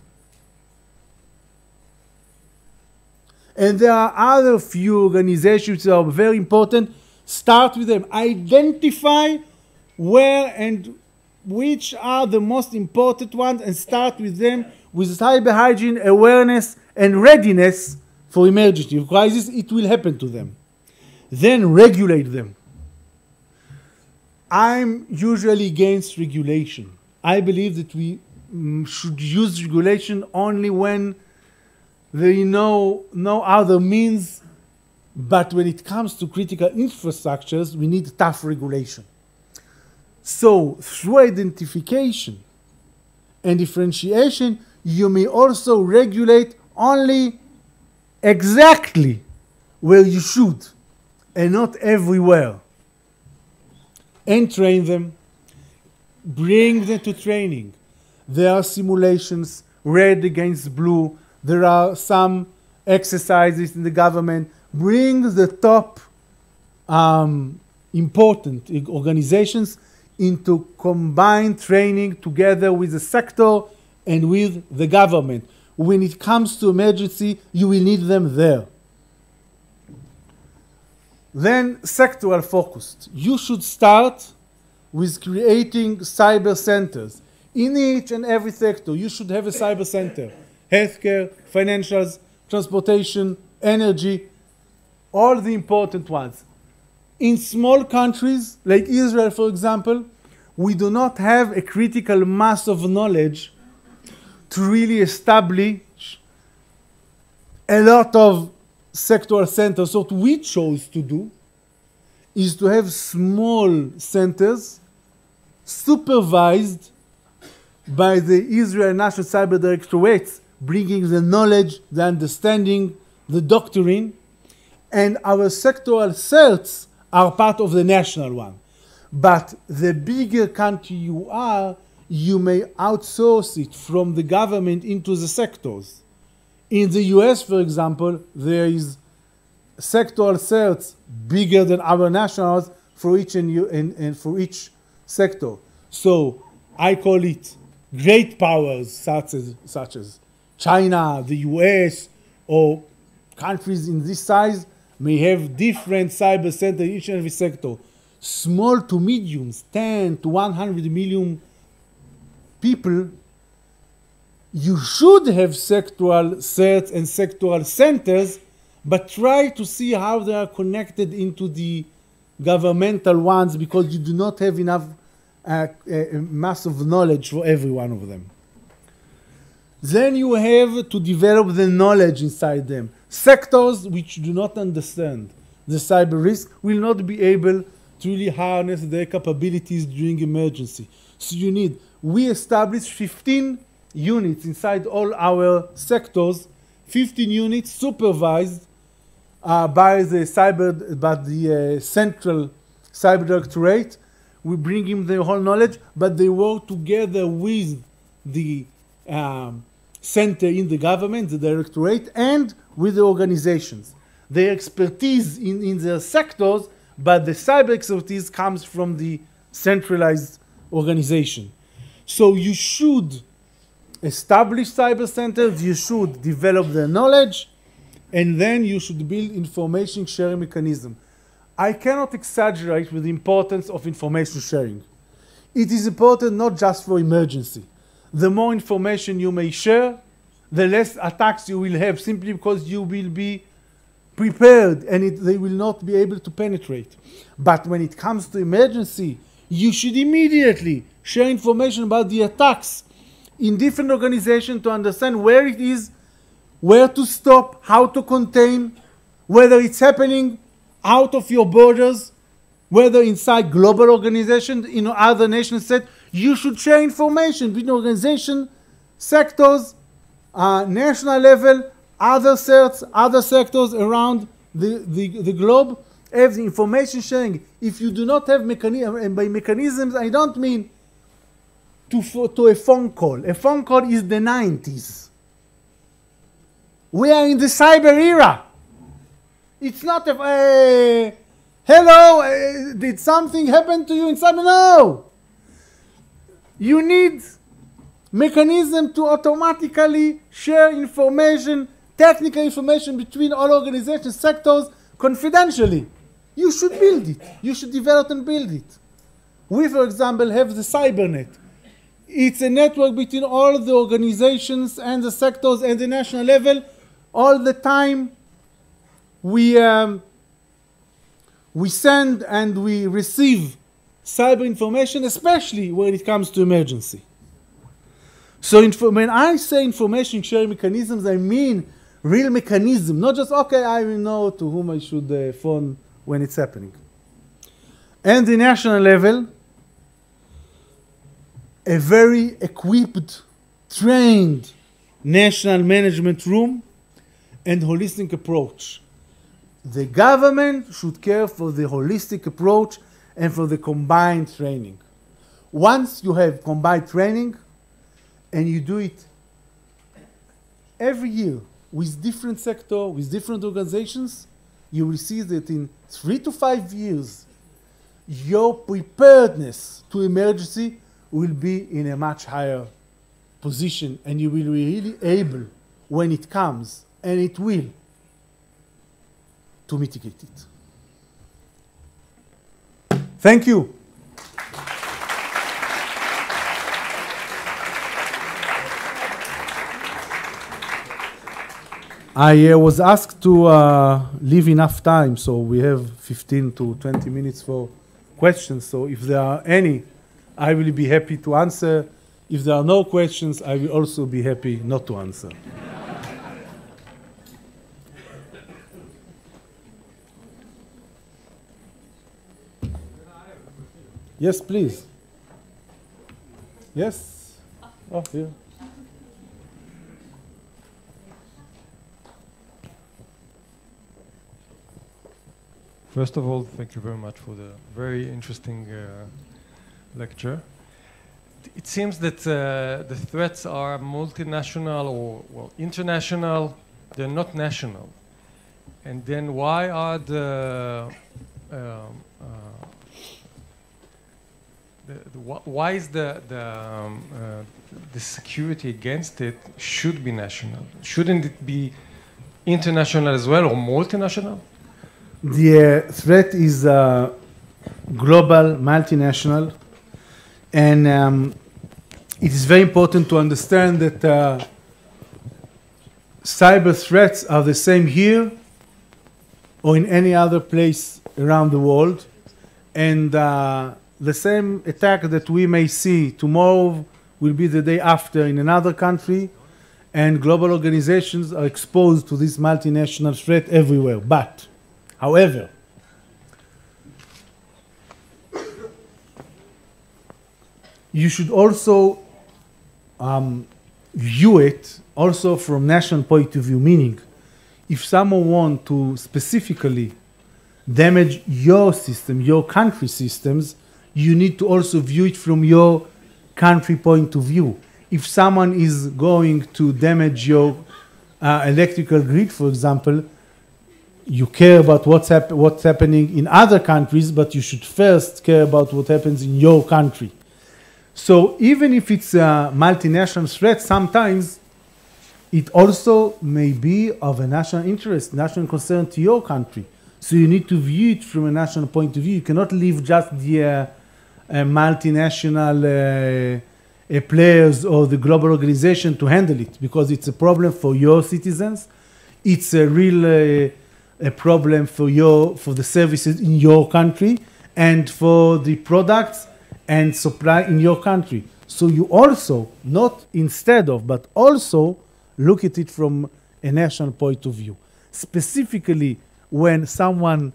And there are other few organizations that are very important. Start with them. Identify where and which are the most important ones and start with them with cyber hygiene, awareness, and readiness for emergency crisis. It will happen to them. Then regulate them. I'm usually against regulation. I believe that we should use regulation only when there is no other means, but when it comes to critical infrastructures, we need tough regulation. So through identification and differentiation, you may also regulate only exactly where you should and not everywhere. And train them, bring them to training. There are simulations, red against blue. There are some exercises in the government. Bring the top important organizations into combined training together with the sector and with the government. When it comes to emergency, you will need them there. Then sectoral focused. You should start with creating cyber centers. In each and every sector, you should have a cyber center. Healthcare, financials, transportation, energy, all the important ones. In small countries, like Israel, for example, we do not have a critical mass of knowledge to really establish a lot of sectoral centers. So what we chose to do is to have small centers supervised by the Israel National Cyber Directorate, bringing the knowledge, the understanding, the doctrine, and our sectoral certs are part of the national one. But the bigger country you are, you may outsource it from the government into the sectors. In the US, for example, there is sectoral certs bigger than our nationals for each and for each sector. So I call it great powers such as China, the US, or countries in this size may have different cyber centers in each and every sector. Small to mediums, 10 to 100 million people, you should have sectoral certs and sectoral centers, but try to see how they are connected into the governmental ones because you do not have enough mass of knowledge for every one of them. Then you have to develop the knowledge inside them. Sectors which do not understand the cyber risk will not be able to really harness their capabilities during emergency. So we established 15 units inside all our sectors, 15 units supervised by the central cyber directorate. We bring in the whole knowledge, but they work together with the center in the government, the directorate, and with the organizations. Their expertise in their sectors, but the cyber expertise comes from the centralized organization. So you should establish cyber centers, you should develop their knowledge, and then you should build information sharing mechanism. I cannot exaggerate with the importance of information sharing. It is important not just for emergency. The more information you may share, the less attacks you will have, simply because you will be prepared and they will not be able to penetrate. But when it comes to emergency, you should immediately share information about the attacks in different organizations to understand where it is, where to stop, how to contain, whether it's happening out of your borders, whether inside global organizations, in other nation states. You should share information between organization, sectors, national level, other sectors around the globe. Have the information sharing. If you do not have mechanisms, and by mechanisms I don't mean to a phone call. A phone call is the 90s. We are in the cyber era. It's not a, hello, did something happen to you in cyber? No. You need mechanism to automatically share information, technical information between all organizations, sectors, confidentially. You should build it. You should develop and build it. We, for example, have the CyberNet. It's a network between all the organizations and the sectors and the national level. All the time we send and we receive cyber information, especially when it comes to emergency. So when I say information sharing mechanisms, I mean real mechanism, not just, okay, I will know to whom I should phone when it's happening. And the national level, a very equipped, trained national management room and holistic approach. The government should care for the holistic approach and for the combined training. Once you have combined training and you do it every year with different sectors, with different organizations, you will see that in 3 to 5 years, your preparedness to emergency will be in a much higher position, and you will be really able, when it comes, and it will, to mitigate it. Thank you. I was asked to leave enough time, so we have 15 to 20 minutes for questions. So if there are any, I will be happy to answer. If there are no questions, I will also be happy not to answer. Yes, please. Yes? Oh, here. First of all, thank you very much for the very interesting lecture. It seems that the threats are multinational or well, international, they're not national. And then why are why is the security against it should be national? Shouldn't it be international as well or multinational? The threat is global, multinational, and it is very important to understand that cyber threats are the same here or in any other place around the world, and the same attack that we may see tomorrow will be the day after in another country, and global organizations are exposed to this multinational threat everywhere. But however, you should also view it also from national point of view, meaning if someone wants to specifically damage your system, your country systems, you need to also view it from your country point of view. If someone is going to damage your electrical grid, for example, you care about what's happening in other countries, but you should first care about what happens in your country. So even if it's a multinational threat, sometimes it also may be of a national interest, national concern to your country. So you need to view it from a national point of view. You cannot leave just the multinational players or the global organization to handle it, because it's a problem for your citizens. It's a real a problem for the services in your country and for the products and supply in your country. So you also, not instead of, but also look at it from a national point of view. Specifically, when someone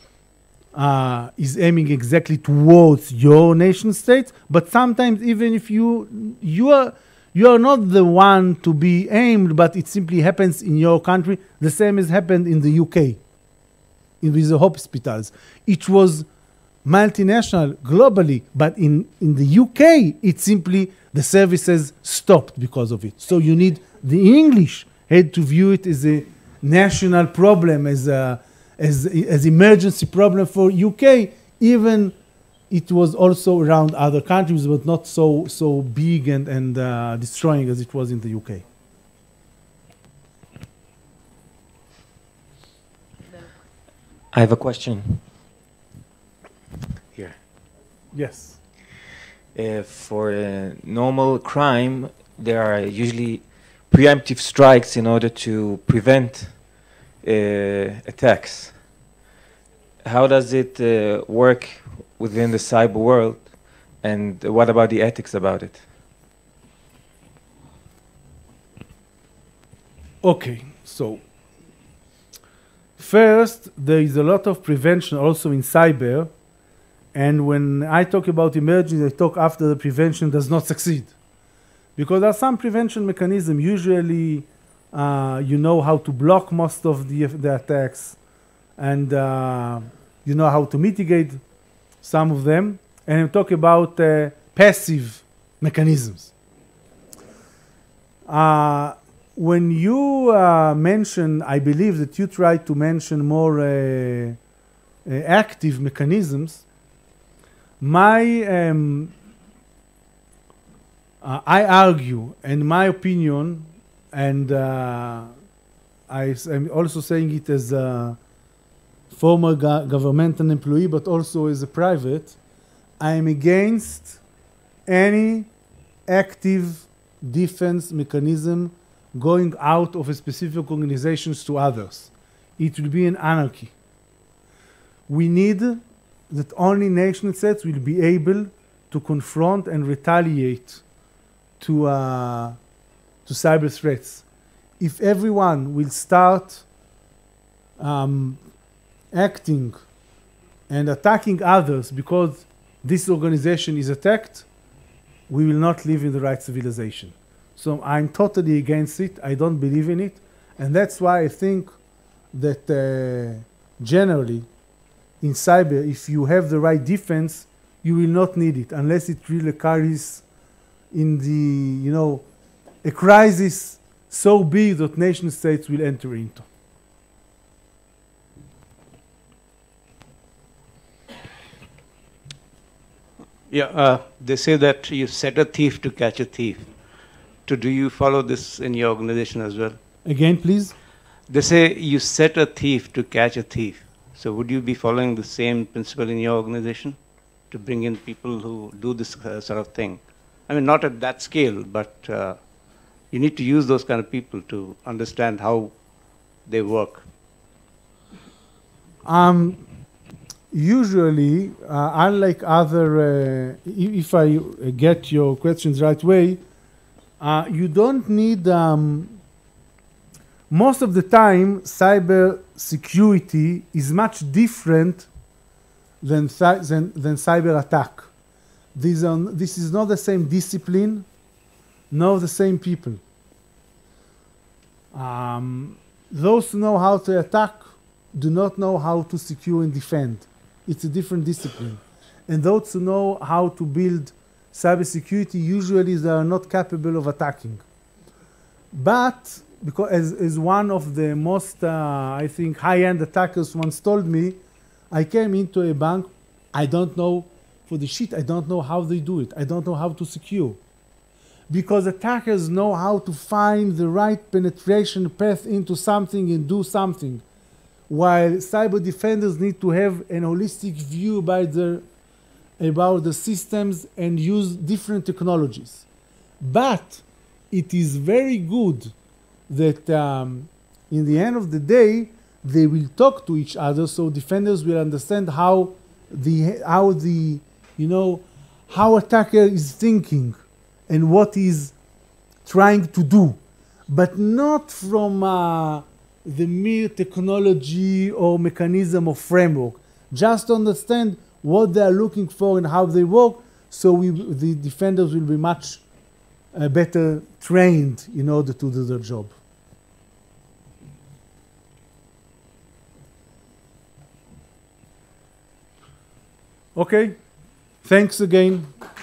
is aiming exactly towards your nation state, but sometimes even if you are not the one to be aimed, but it simply happens in your country, the same has happened in the UK, with the hospitals. It was multinational globally, but in the UK, it simply, the services stopped because of it. So you need, the English had to view it as a national problem, as emergency problem for UK, even it was also around other countries, but not so big and destroying as it was in the UK. I have a question. Here. Yes. For a normal crime, there are usually preemptive strikes in order to prevent attacks. How does it work within the cyber world, and what about the ethics about it? Okay, so first, there is a lot of prevention also in cyber, and when I talk about emergency, I talk after the prevention does not succeed. Because there are some prevention mechanisms. Usually, you know how to block most of the attacks, and you know how to mitigate some of them. And we talk about passive mechanisms. When you mention, I believe that you try to mention more active mechanisms. I argue, in my opinion, and I'm also saying it as a former governmental employee, but also as a private, I am against any active defense mechanism going out of a specific organizations to others. It will be an anarchy. We need that only nation states will be able to confront and retaliate to cyber threats. If everyone will start acting and attacking others because this organization is attacked, we will not live in the right civilization. So I'm totally against it. I don't believe in it. And that's why I think that generally in cyber, if you have the right defense, you will not need it unless it really carries in the, a crisis so big that nation states will enter into. Yeah, they say that you set a thief to catch a thief. So do you follow this in your organization as well? Again, please? They say you set a thief to catch a thief. So would you be following the same principle in your organization to bring in people who do this sort of thing? I mean, not at that scale, but you need to use those kind of people to understand how they work. Usually, unlike other, if I get your questions right way, you don't need, most of the time, cyber security is much different than cyber attack. This is not the same discipline, nor the same people. Those who know how to attack do not know how to secure and defend. It's a different discipline. And those who know how to build cybersecurity, usually they are not capable of attacking. But, because as one of the most, I think, high-end attackers once told me, I came into a bank, I don't know, for the shit, I don't know how they do it. I don't know how to secure. Because attackers know how to find the right penetration path into something and do something. While cyber defenders need to have an holistic view about the systems and use different technologies. But it is very good that in the end of the day, they will talk to each other, so defenders will understand how how attacker is thinking and what he's trying to do, but not from the mere technology or mechanism or framework. Just understand what they are looking for and how they work, so the defenders will be much better trained in order to do their job. Okay, thanks again.